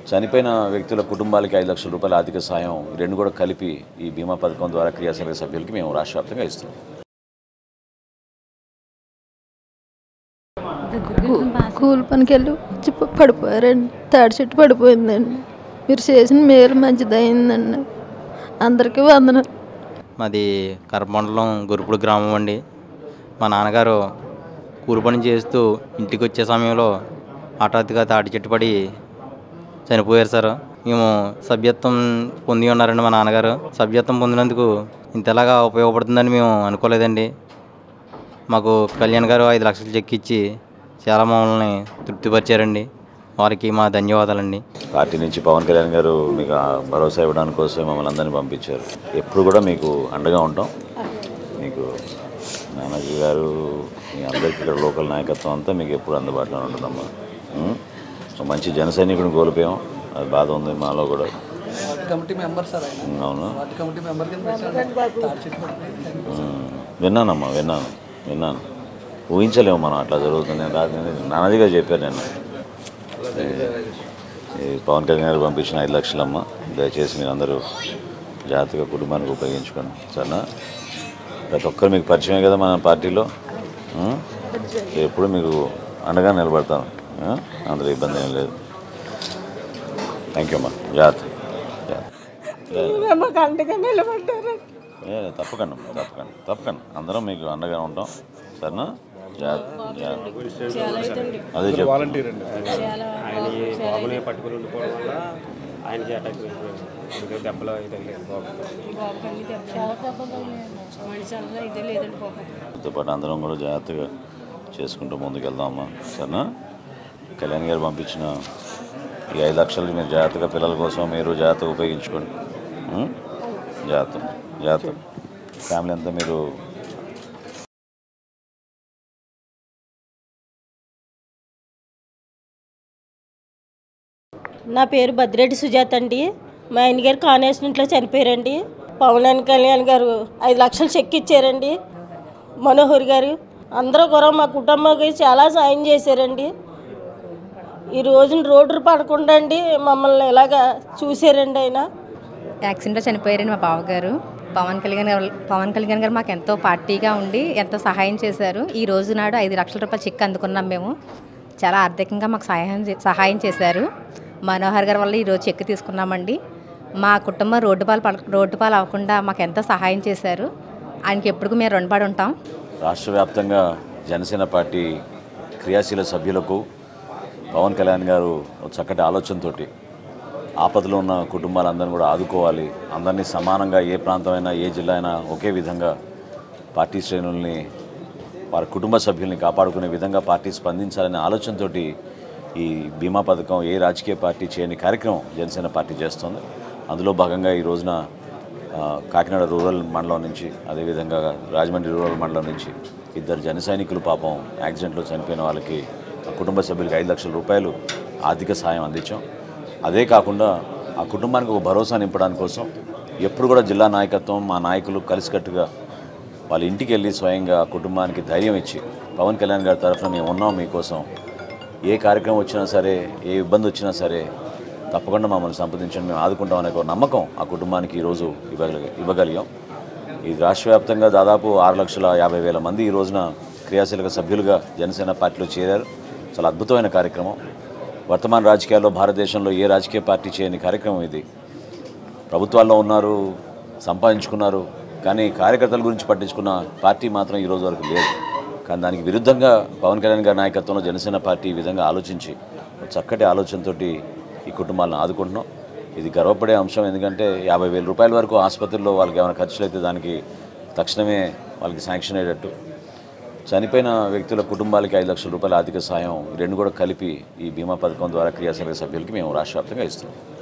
చనిపోయిన వ్యక్తుల కుటుంబాలకి 5 లక్షల రూపాయల ఆర్థిక సాయం రెండు కూడా కలిపి ఈ బీమా పథకం ద్వారా క్రియాశీలక సభ్యులకి మేము రాష్ట్ర వ్యాప్తంగా ఇస్తున్నాం. కూలి పనికి వెళ్ళి వచ్చి పడిపోయారండి. తాడి చెట్టు పడిపోయిందండి. మీరు చేసిన మేలు మంచిదయిందండి. అందరికీ వందనాలు. మాది కరమండలం గురుపుడు గ్రామం అండి. మా నాన్నగారు కూలి పని చేస్తూ ఇంటికి వచ్చే సమయంలో హఠాత్తుగా తాటి చెట్టు పడి చనిపోయారు సార్. మేము సభ్యత్వం పొంది ఉన్నారండి. మా నాన్నగారు సభ్యత్వం పొందినందుకు ఇంతలాగా ఉపయోగపడుతుందని మేము అనుకోలేదండి. మాకు కళ్యాణ్ గారు 5 లక్షలు చెక్ ఇచ్చి చాలా మమ్మల్ని తృప్తిపరిచారండి. వారికి మా ధన్యవాదాలండి. పార్టీ నుంచి పవన్ కళ్యాణ్ గారు మీకు భరోసా ఇవ్వడానికి కోసం మమ్మల్ని అందరినీ పంపించారు. ఎప్పుడు కూడా మీకు అండగా ఉంటాం. మీకు నానాజీ గారు మీ అందరికీ ఇక్కడ లోకల్ నాయకత్వం అంతా మీకు ఎప్పుడు అందుబాటులో ఉంటుందమ్మా. మంచి జన సైనికుడిని కోల్పోయాం, అది బాధ ఉంది మాలో కూడా. అవును, విన్నానమ్మా, విన్నాను. ఊహించలేము మనం అట్లా జరుగుతుంది. నేను నానాజీ గారు చెప్పారు. నేను పవన్ కళ్యాణ్ గారు పంపించిన 5 లక్షలమ్మ, దయచేసి మీరు అందరూ జాగ్రత్తగా కుటుంబానికి ఉపయోగించుకోండి సరేనా. ప్రతి ఒక్కరు మీకు పరిచయమే కదా మన పార్టీలో. ఎప్పుడు మీకు అండగా నిలబడతాను, అందులో ఇబ్బంది ఏం లేదు. థ్యాంక్ యూ అమ్మా. జాగ్రత్త. తప్పకుండా అందరం మీకు అండగా ఉంటాం సరేనా. అదే వాలంటీర్ అండి. ఆయన బాబుని పట్టుకుని ఉండిపోవడం వల్ల ఆయనకి అటాక్ దెబ్బలు తో పాటు అందరం కూడా జాగ్రత్తగా చేసుకుంటూ ముందుకెళ్దామమ్మా సరేనా. కళ్యాణ్ గారు పంపించిన ఈ 5 లక్షలకి మీరు జాగ్రత్తగా పిల్లల కోసం మీరు జాగ్రత్తగా ఉపయోగించుకోండి. జాగ్రత్త ఫ్యామిలీ అంతా మీరు. నా పేరు బద్రెడ్డి సుజాత అండి. మా ఆయన గారు కాన్యాసిడెంట్లో చనిపోయారండి. పవన్ కళ్యాణ్ గారు 5 లక్షలు చెక్ ఇచ్చారండి. మనోహర్ గారు అందరూ కూడా మా కుటుంబానికి చాలా సాయం చేశారండి. ఈ రోజున రోడ్డు పడకుండా అండి మమ్మల్ని ఇలాగా చూశారండి. ఆయన యాక్సిడెంట్లో చనిపోయారండి మా బావగారు. పవన్ కళ్యాణ్ గారు మాకు ఎంతో పార్టీగా ఉండి ఎంతో సహాయం చేశారు. ఈ రోజు నాడు 5 లక్షల రూపాయలు చెక్ అందుకున్నాం. మేము చాలా ఆర్థికంగా మాకు సహాయం చేశారు. మనోహర్ గారి వల్ల ఈరోజు చెక్ తీసుకున్నామండి. మా కుటుంబం రోడ్డు పాలు అవ్వకుండా మాకు ఎంతో సహాయం చేశారు. ఆయనకి ఎప్పుడు మేము రుణపడి ఉంటాం. రాష్ట్ర వ్యాప్తంగా జనసేన పార్టీ క్రియాశీల సభ్యులకు పవన్ కళ్యాణ్ గారు చక్కటి ఆలోచనతో ఆపదలో ఉన్న కుటుంబాలందరినీ కూడా ఆదుకోవాలి, అందరినీ సమానంగా ఏ ప్రాంతమైనా ఏ జిల్లా అయినా ఒకే విధంగా పార్టీ శ్రేణుల్ని వారి కుటుంబ సభ్యుల్ని కాపాడుకునే విధంగా పార్టీ స్పందించాలనే ఆలోచనతో ఈ బీమా పథకం ఏ రాజకీయ పార్టీ చేయని కార్యక్రమం జనసేన పార్టీ చేస్తుంది. అందులో భాగంగా ఈ రోజున కాకినాడ రూరల్ మండలం నుంచి అదేవిధంగా రాజమండ్రి రూరల్ మండలం నుంచి 2 జన సైనికులు పాపం యాక్సిడెంట్లో చనిపోయిన వాళ్ళకి కుటుంబ సభ్యులకి 5 లక్షల రూపాయలు ఆర్థిక సాయం అందించాం. అదే కాకుండా ఆ కుటుంబానికి ఒక భరోసా నింపడానికి కోసం ఎప్పుడు కూడా జిల్లా నాయకత్వం మా నాయకులు కలిసికట్టుగా వాళ్ళ ఇంటికి వెళ్ళి స్వయంగా ఆ కుటుంబానికి ధైర్యం ఇచ్చి పవన్ కళ్యాణ్ గారి తరఫున మేము ఉన్నాం, మీకోసం ఏ కార్యక్రమం వచ్చినా సరే ఏ ఇబ్బంది వచ్చినా సరే తప్పకుండా మమ్మల్ని సంప్రదించండి, మేము ఆదుకుంటామనే ఒక నమ్మకం ఆ కుటుంబానికి ఈరోజు ఇవ్వగలిగాం. ఈ రాష్ట్ర వ్యాప్తంగా దాదాపు 6,50,000 మంది ఈ రోజున క్రియాశీలక సభ్యులుగా జనసేన పార్టీలో చేరారు. చాలా అద్భుతమైన కార్యక్రమం. వర్తమాన రాజకీయాల్లో భారతదేశంలో ఏ రాజకీయ పార్టీ చేయని కార్యక్రమం ఇది. ప్రభుత్వాల్లో ఉన్నారు, సంపాదించుకున్నారు, కానీ కార్యకర్తల గురించి పట్టించుకున్న పార్టీ మాత్రం ఈరోజు వరకు లేదు. కానీ దానికి విరుద్ధంగా పవన్ కళ్యాణ్ గారి నాయకత్వంలో జనసేన పార్టీ ఈ విధంగా ఆలోచించి చక్కటి ఆలోచనతో ఈ కుటుంబాలను ఆదుకుంటున్నాం. ఇది గర్వపడే అంశం. ఎందుకంటే 50,000 రూపాయల వరకు ఆసుపత్రిలో వాళ్ళకి ఏమైనా ఖర్చులు అయితే దానికి తక్షణమే వాళ్ళకి శాంక్షన్ అయ్యేటట్టు, చనిపోయిన వ్యక్తుల కుటుంబాలకి 5 లక్షల రూపాయల ఆర్థిక సాయం రెండు కూడా కలిపి ఈ బీమా పథకం ద్వారా క్రియాశీలక సభ్యులకి మేము రాష్ట్ర వ్యాప్తంగా ఇస్తున్నాం.